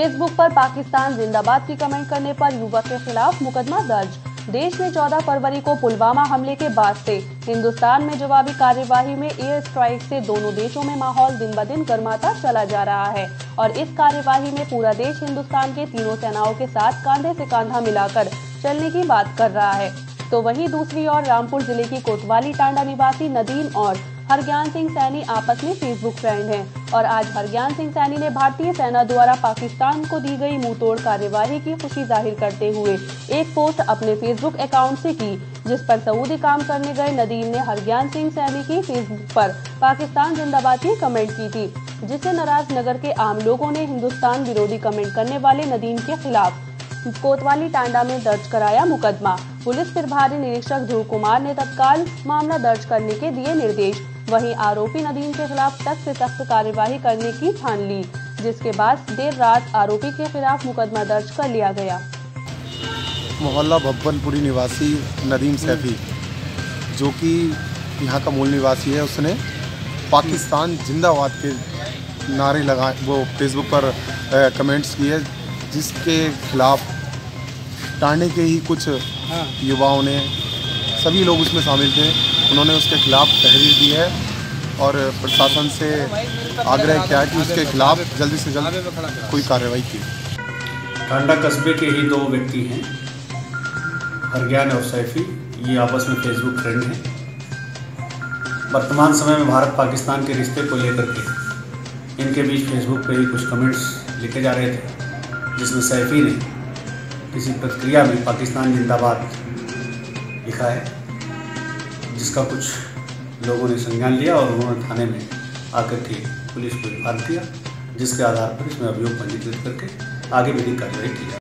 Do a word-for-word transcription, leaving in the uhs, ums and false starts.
Facebook पर पाकिस्तान जिंदाबाद की कमेंट करने पर युवक के खिलाफ मुकदमा दर्ज। देश में चौदह फरवरी को पुलवामा हमले के बाद से हिंदुस्तान में जवाबी कार्यवाही में एयर स्ट्राइक से दोनों देशों में माहौल दिन ब दिन गर्माता चला जा रहा है और इस कार्यवाही में पूरा देश हिंदुस्तान के तीनों सेनाओं के साथ कांधे से कांधा मिलाकर चलने की बात कर रहा है। तो वहीं दूसरी ओर रामपुर जिले की कोतवाली टांडा निवासी नदीम और हरज्ञान सिंह सैनी आपस में फेसबुक फ्रेंड हैं और आज हरज्ञान सिंह सैनी ने भारतीय सेना द्वारा पाकिस्तान को दी गई मुंहतोड़ कार्यवाही की खुशी जाहिर करते हुए एक पोस्ट अपने फेसबुक अकाउंट से की, जिस पर सऊदी काम करने गए नदीम ने हरज्ञान सिंह सैनी की फेसबुक पर पाकिस्तान जिंदाबाद की कमेंट की थी, जिससे नाराज नगर के आम लोगों ने हिंदुस्तान विरोधी कमेंट करने वाले नदीम के खिलाफ कोतवाली टांडा में दर्ज कराया मुकदमा। पुलिस प्रभारी निरीक्षक ध्रुव कुमार ने तत्काल मामला दर्ज करने के दिए निर्देश। वहीं आरोपी नदीम के खिलाफ सख्त से सख्त कार्यवाही करने की ठान ली, जिसके बाद देर रात आरोपी के खिलाफ मुकदमा दर्ज कर लिया गया। मोहल्ला भब्बनपुरी निवासी नदीम सैफी, जो कि यहाँ का मूल निवासी है, उसने पाकिस्तान जिंदाबाद के नारे लगाए, वो फेसबुक पर कमेंट्स किए, जिसके खिलाफ टांडे के ही कुछ युवाओं ने, सभी लोग उसमें शामिल थे, उन्होंने उसके खिलाफ तहरीर दी है और प्रशासन से आग्रह किया कि उसके खिलाफ जल्दी से जल्द कोई कार्रवाई की। टांडा कस्बे के ही दो व्यक्ति हैं, हरज्ञान और सैफी, ये आपस में फेसबुक फ्रेंड हैं। वर्तमान समय में भारत पाकिस्तान के रिश्ते को लेकर के इनके बीच फेसबुक पे ही कुछ कमेंट्स लिखे जा रहे थे, जिसमें सैफी ने किसी प्रतिक्रिया में पाकिस्तान जिंदाबाद लिखा है, जिसका कुछ लोगों ने संज्ञान लिया और उन्होंने थाने में आकर के पुलिस को इत्तला किया, जिसके आधार पर इसमें अभियोग पंजीकृत करके आगे विधिक कार्रवाई की।